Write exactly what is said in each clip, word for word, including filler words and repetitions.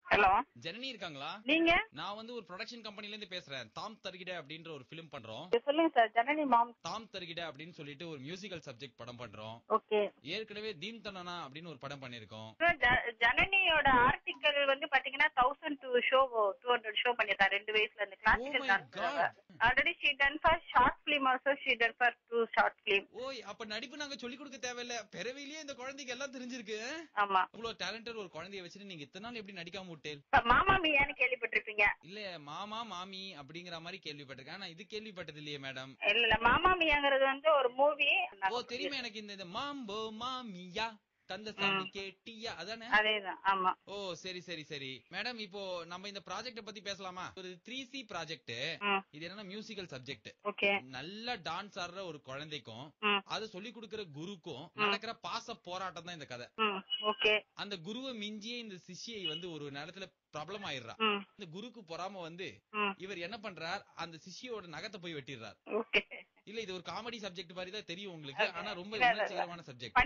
Hello, Janani இருக்காங்களா? நீங்க? நான் வந்து ஒரு ப்ரொடக்ஷன் கம்பெனில இருந்து பேசுறேன். தாம் தருகிட அப்படின்ற ஒரு ஃபிலிம் பண்றோம். சொல்லுங்க சார். ஜனனி மாம். தாம் தருகிட அப்படின்னு சொல்லிட்டு ஒரு மியூசிக்கல் சப்ஜெக்ட் படம் பண்றோம். ஓகே. ஏற்கனவே தீம் தனனா அப்படின்னு ஒரு படம் பண்ணிருக்கோம். ஜனனியோட ஆர்டிக்கல் வந்து பாத்தீங்கன்னா thousand two show two hundred show பண்ணிருக்காரு ரெண்டு வயசுல இருந்து classical dance. Already she done for short film also she done for two short film. ஓய், அப்ப நடிப்பு நாங்க சொல்லி கொடுக்க தேவையில்ல. பிறவிலேயே இந்த குழந்தைக்கு எல்லாம் தெரிஞ்சிருக்கு. ஆமா. இவ்வளவு டேலண்டட் ஒரு குழந்தைய வச்சுட்டு நீங்க இத்தனை நாள் எப்படி நடிக்காம விட்டேன்? மாமா மியான்னு கேள்விப்பட்டிருப்பீங்க. இல்ல, மாமா மாமி அப்படிங்கிற மாதிரி கேள்விப்பட்டிருக்கேன். ஆனா இது கேள்விப்பட்டது இல்லையே மேடம். இல்ல இல்ல, மாமா மியாங்கிறது வந்து ஒரு மூவி. ஓ தெரியுமா எனக்கு. இந்த மாம்போ மாமியா கந்தசாமி கேட்டியா அதானே? அதேதான். ஆமா. ஓ சரி சரி சரி மேடம். இப்போ நம்ம இந்த ப்ராஜெக்ட பத்தி பேசலாமா? ஒரு த்ரீ சி ப்ராஜெக்ட். இது என்னன்னா மியூசிக்கல் சப்ஜெக்ட். ஓகே. நல்ல டான்ஸ் ஆடுற ஒரு குழந்தைக்கும் அது சொல்லி கொடுக்கிற குருக்கும் நடக்கிற பாச போராட்டம் தான் இந்த கதை. ஓகே. அந்த குருவை மிஞ்சியே இந்த சிஷ்யை வந்து ஒரு நேரத்துல ப்ராப்ளம் ஆயிடுறா. இந்த குருக்கு பொறாம வந்து இவர் என்ன பண்றார், அந்த சிஷ்யோட நகத்தை போய் வெட்டிடுறார். இல்ல, இது ஒரு காமெடி சப்ஜெக்ட் மாதிரி தான் தெரியும் உங்களுக்கு. ஆனா ரொம்ப உணர்ச்சிகரமான சப்ஜெக்ட்.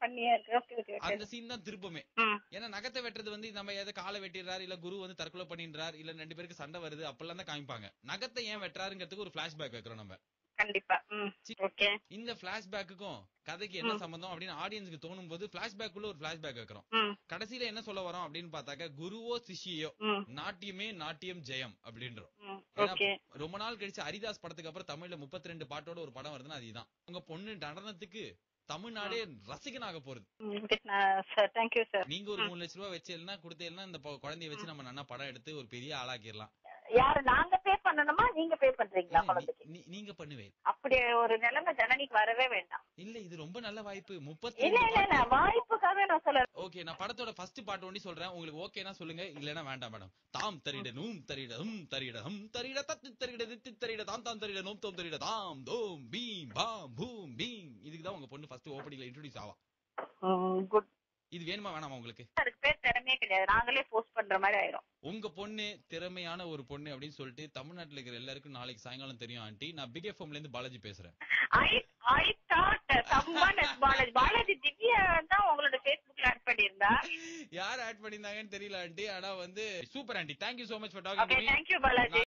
அந்த சீன் தான் திருப்பமே. ஏன்னா நகத்தை வெட்டுறது வந்து நம்ம ஏதாவது காலை வெட்டிடுறாரு, இல்ல குரு வந்து தற்கொலை பண்ணிடுறாரு, இல்ல ரெண்டு பேருக்கு சண்டை வருது அப்பெல்லாம் தான் காமிப்பாங்க. நகத்தை ஏன் வெட்டுறாருங்கிறதுக்கு ஒரு பிளாஷ்பேக் வைக்கிறோம் நம்ம. கண்டிப்பா. ஓகே. இந்த பிளாஷ்பேக்குக்கும் கதைக்கு என்ன சம்பந்தம் அப்படின்னு ஆடியன்ஸ்க்கு தோணும் போது பிளாஷ்பேக் உள்ள ஒரு பிளாஷ்பேக் வைக்கிறோம். கடைசியில என்ன சொல்ல வரோம் அப்படின்னு பார்த்தாக்க, குருவோ சிஷ்யோ நாட்டியமே நாட்டியம் ஜெயம் அப்படின்றோம். ரொம்ப நாள் கழிச்சு ஹரிதாஸ் படத்துக்கு அப்புறம் தமிழ்ல முப்பத்தி ரெண்டு பாட்டோட ஒரு படம் வருதுன்னா அதுதான். உங்க பொண்ணு நடனத்துக்கு தமிழ்நாடே ரசிகனாக போறது. நீங்க ஒரு மூணு லட்சம் ரூபாய் வச்சேன்னா கொடுத்தேன்னா இந்த குழந்தைய வச்சு நம்ம நல்லா படம் எடுத்து ஒரு பெரிய ஆளாக்கிடலாம். யாரு நாங்க பே பண்ணணுமா, நீங்க பே பண்றீங்களா? நீங்க பண்ணுவேன். அப்படி ஒரு நிலைமை ஜனனிக்கு வரவே வேண்டாம். இல்ல, இது ரொம்ப நல்ல வாய்ப்பு. முப்பத்தி இல்ல இல்ல இல்ல, வாய்ப்புக்காக நான் சொல்றேன். ஓகே, நான் படத்தோட ஃபர்ஸ்ட் பார்ட் ஒண்டி சொல்றேன். உங்களுக்கு ஓகேனா சொல்லுங்க, இல்லனா வேண்டாம் மேடம். தாம் தரிட நூம் தரிட ஹம் தரிட ஹம் தரிட தத்து தரிட தித்து தரிட தாம் தாம் தரிட நோம் தோம் தரிட தாம் தோம் பீம் பாம் பூம் பீம். இதுக்கு தான் உங்க பொண்ணு ஃபர்ஸ்ட் ஓபனிங்ல இன்ட்ரோ듀ஸ் ஆவா. குட். இது வேணுமா வேணாமா உங்களுக்கு? அதுக்கு பேர் திறமையே கிடையாது, நாங்களே போஸ்ட் பண்ற மாதிரி ஆயிரும். உங்க பொண்ணு திறமையான ஒரு பொண்ணு அப்படின்னு சொல்லிட்டு தமிழ்நாட்டுல இருக்கிற எல்லாருக்கும் நாளைக்கு சாயங்காலம் தெரியும் ஆண்டி. நான் பிக் எஃப்எம்ல இருந்து பாலாஜி பேசுறேன். I I thought someone is Balaji. Balaji Divya தான் உங்களோட Facebookல ஆட் பண்ணிருந்தா. யார் ஆட் பண்ணிருந்தாங்கன்னு தெரியல ஆண்டி. ஆனா வந்து super aunty. Thank you so much for talking to me. Okay, thank you Balaji.